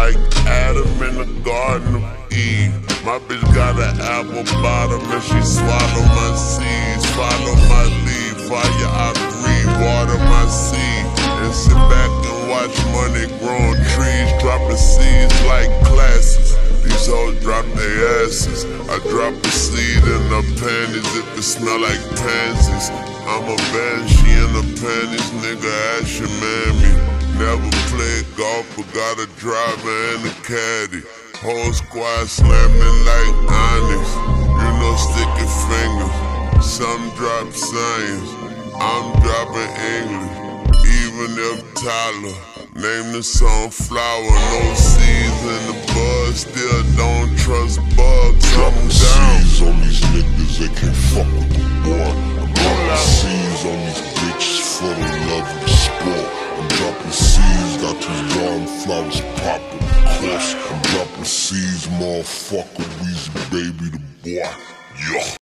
like Adam in the Garden of Eve. My bitch got an apple bottom and she swallow my seeds. Follow my lead, fire I breathe, water my seed. And sit back and watch money grow on trees, dropping seeds like classes. These hoes drop their asses. I drop a seed in her panties if it smell like pansies. I'm a banshee in the panties, nigga, ask your mammy. Never played golf, but got a driver and a caddy. Whole squad slamming like Onyx. You know, sticky fingers. Some drop science, I'm dropping English. Even if Tyler name the song Flower, no seeds in the bud, still don't trust bugs. I'm down. Seeds on these niggas, they can't fuck with the boy. I'm dropping seeds on these bitches for the love of the sport. I'm dropping seeds, got these darn flowers popping. Of course, I'm dropping seeds, motherfucker, Weezy baby the boy. Yeah.